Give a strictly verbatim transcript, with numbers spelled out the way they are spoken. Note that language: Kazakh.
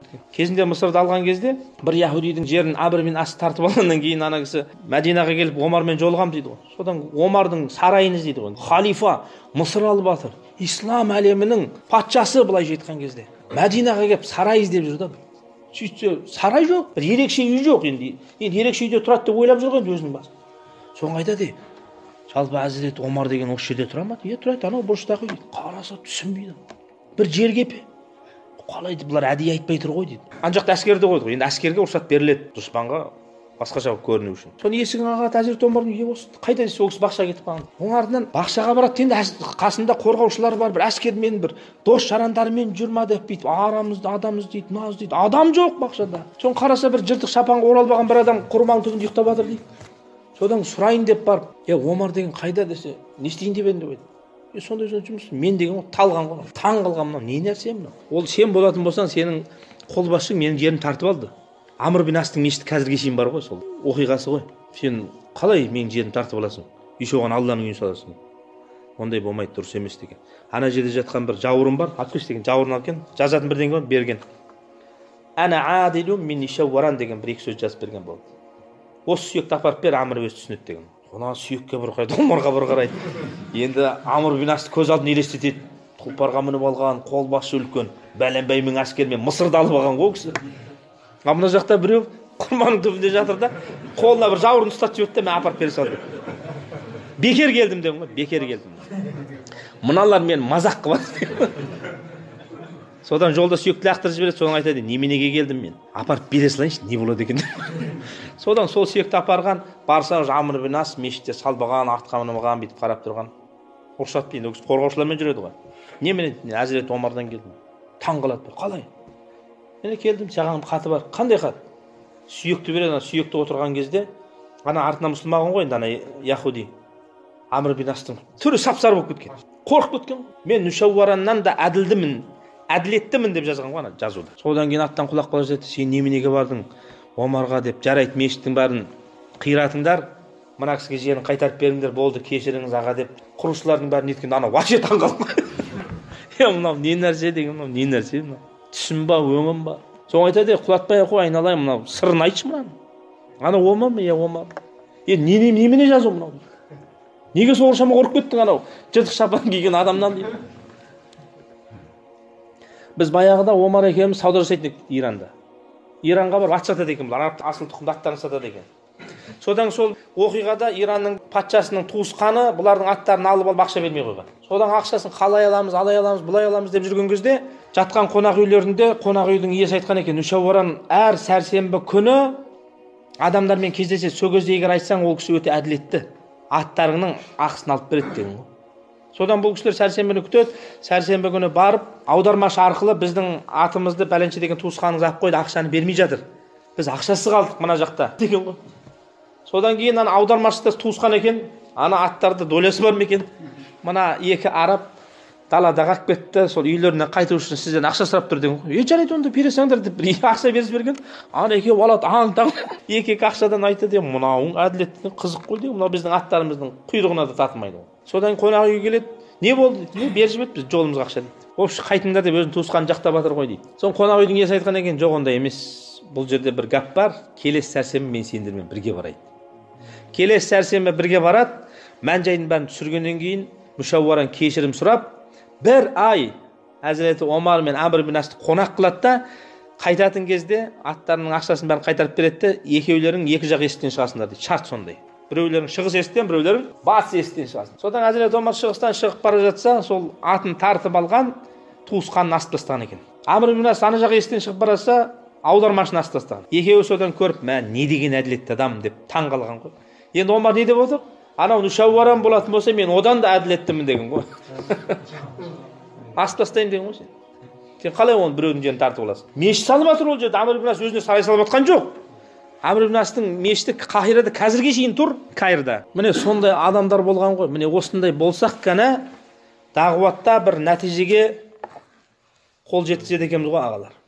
Кезінде Мысырды алған кезде бір яһудидің жерін Амр бин Ас тартып алғаннан кейін ана кісі Мәдинаға келіп Омармен жолығам дейді ғой. Содан Омардың сарайын іздейді ғой. Халифа, Мысыр алып жатыр. Ислам әлемінің патшасы былайша айтқан кезде Мәдинаға келіп сарай іздеп жүр да. Сөйтсе сарай жоқ, бір ерекше үй жоқ енді. Енді ерекше үйде тұрады деп ойлап жүр ғой өзінің басы. Соны айтады. Жалпы Әзірет Омар деген осы жерде тұра ма? Е, тұрады, анау бұрыштағы үй дейді. Қараса түсінбейді. Бір жергепе. Қалай дейді, бұлар әдейі айтпай тұр ғой дейді. Ана жақта әскерді қойды ғой. Енді әскерге рұқсат беріледі дұшпанға басқаша көріну үшін. Соны есігін қағады, Әзірет Омардың үйі осы. Қайда десе ол кісі бақшаға кетіп қалған. Оның артынан бақшаға барады, енді қасында қорғаушылар бар, бір әскермен, бір дос жарандармен жүр ма деп бүйтіп арамызды адамыз дейді, мынау дейді. Адам жоқ бақшада. Соны қараса бір жыртық шапанға оралбаған бір адам құрманың түбінде ұйықтап жатыр дейді. Содан сұрайын деп барып, "Е, Омар деген қайда?" десе, "Не істейін деп едім?" деп айтты. "Е, сондай жұмыс. Мен деген ол талған ғой. Таң қалған мынау. Не нәрсе мынау? Ол сен болатын болсаң, сенің қолбасшың менің жерімді тартып алды. Амр бин Астың мешіті қазірге шейін бар ғой, сол оқиғасы ғой. Сен қалай менің жерімді тартып аласың? Еще оған Алланың үйін саласың. Ондай болмайды, дұрыс емес" деген. Ана жерде жатқан бір жауырын бар, Аккүш деген жауырын алған, жазатын бірдеңе бар, берген. "Ана адилу мин Нишауаран" деген бір екі сөз жазып берген болды. Осы сүйекті апарып бер, Амр өзі түсінеді деген. Ona sүйекке бір қарайды, Омарға бір қарайды. Енді Амр бин Асты көз алдына елестетеді. Тұлпарға мініп алған, қолбасшы үлкен, бәленбай мың әскермен Мысырды алып алған ғой кісі. А мына жақта біреу құрманың түбінде жатыр да, қолына бір жауырын ұстатып жіберді де, мен апарып бере салдым. Бекер келдім дедім ғой, бекер келдім. Мыналар мен мазақ қылады. Содан жолда сүйекті лақтырып жібереді, содан айтады, "Неменеге келдім мен? Апарып бере салайыншы, не болады екен?" Содан сол сүйекті апарған, барса Амр бин Ас мешітте салбаған, артқа мініп бүйтіп қарап тұрған. Рұқсат дейін, ол кісі қорғаушылармен жүреді ғой. "Немене? Әзірет Омардан келдім." Таң қалады. "Қалай?" "Мен келдім, саған хаты бар." "Қандай хат?" Сүйекті береді, сүйекті отырған кезде, ана артына мұсылман ғой, ана яһуди. Амр бин Астың түрі сап-сары болып кеткен. Қорқып кеткен. "Мен Нишауараннан да әділдімін, әділеттімін" деп жазған ғой ана жазуда. Содан кейін аттан құлақ қала жетті. "Сен неменеге бардың Омарға?" деп. "Жарайды, мешіттің бәрін қиратыңдар, мына кісіге жерін қайтарып беріңдер, болды, кешіріңіз аға" деп. Құрушылардың бәрін неткенде ана вообще таң қалды. "Е, мынау не нәрсе деген, мынау не нәрсе мынау? Түсім ба, өңім ба?" Соң айтады, "Құлатпай ақ қой, айналайын, мынау сырын айтшы мынаны." "Ана Омар ма? Е, Омар. Е, не немене жазу мынау? Неге соғыршама қорқып кеттің анау жыртық шапан киген адамнан?" дейді. Біз баяғыда Омар екеуміз сауда жасайтын едік Иранда. Иранға барып ат сатады екен, бұлар асыл тұқымды аттарын сатады екен. Содан сол оқиғада Иранның патшасының туысқаны бұлардың аттарын алып алып ақша бермей қойған. Содан ақшасын қалай аламыз, алай аламыз, бұлай аламыз деп жүрген кезде жатқан қонақ үйлерінде қонақ үйдің иесі айтқан екен, "Нишауаран әр сәрсенбі күні адамдармен кездеседі. Сол кезде егер айтсаң, ол кісі өте әділетті. Аттарыңның ақысын алып береді" деген ғой. Содан бұл кісілер сәрсенбіні күтеді. Сәрсенбі күні барып, аудармашы арқылы біздің атымызды бәленше деген туысқаныңыз алып қойды, ақшаны бермей жатыр. Біз ақшасыз қалдық мына жақта деген ғой. Содан кейін ана аудармашы да туысқан екен. Ана аттарды долясы бар ма екен? Мына екі араб далада қалып кетті. Сол үйлеріне қайту үшін сізден ақша сұрап тұр деген ғой. "Е, жарайды, онда бере салыңдар" деп бір ақша беріп берген. Ана екеуі алады, аң-таң екі-екі ақшадан айтады, "Мынауың әділетті, қызық қой" деген. "Мынау біздің аттарымыздың құйрығына да татымайды ғой." Содан қонақ үйге келеді. "Не болды?" "Не, беріп жіберді, біз жолымызға ақша" дейді. "Вообще қайтыңдар" деп өзінің туысқанын жақтап жатыр ғой дейді. Соң қонақ үйдің иесі айтқан екен, "Жоқ, ондай емес. Бұл жерде бір гәп бар. Келесі сәрсенбі мен сендермен бірге барайын." Келесі сәрсенбі бірге барады. Мән-жайдың бәрін түсіргеннен кейін Нишауаран кешірім сұрап, бір ай Әзіреті Омар мен Амр бин Асты қонақ қылады да, қайтатын кезде аттарының ақшасын бәрін қайтарып береді де, екеулерің екі жақ есіктен шығасыңдар дейді. Шарт сондай. Біреулерің шығыс есіктен, біреулерің батыс есіктен шығасың. Содан Әзіреті Омар шығыстан шығып бара жатса, сол атын тартып алған туысқанын асып тастаған екен. Амр бин Ас ана жақ есіктен шығып бара жатса, аудармашыны асып тастаған. Екеуі содан көріп, "Мә, не деген әділетті адам" деп таң қалған ғой. Енді Омар не деп отыр? "Анау Нишауаран болатын болса, мен одан да әділеттімін" деген ғой. Асып тастаймын деген ғой сен. Сен қалай оны біреудің жерін тартып аласың? Мешіт салып жатыр ол жерде. Амр бин Ас өзіне сарай салып жатқан жоқ. Амр бин Астың мешіті Қахирада қазірге шейін тұр, Каирда. Міне сондай адамдар болған ғой. Міне осындай болсақ қана дағуатта бір нәтижеге қол жеткізеді екенбіз ғой ағалар.